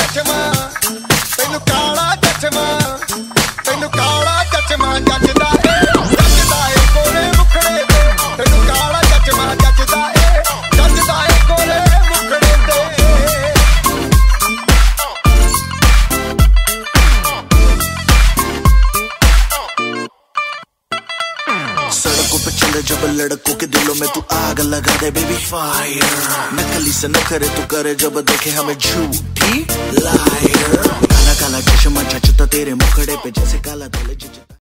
चचमा तेनू काला चचमा तेनू काला चचमा जचदा ए कोरे मुखड़े ते तेनू काला चचमा जचदा ए कोरे मुखड़े ते। सड़कों पे चले जब लड़कों के दिलों में तू आग लगा दे बेबी फायर। नकली से नखरे तू करे जब देखे हमें झूठी लायर। काला काला चश्मा जचता तेरे मुखड़े पे जैसे काला धुले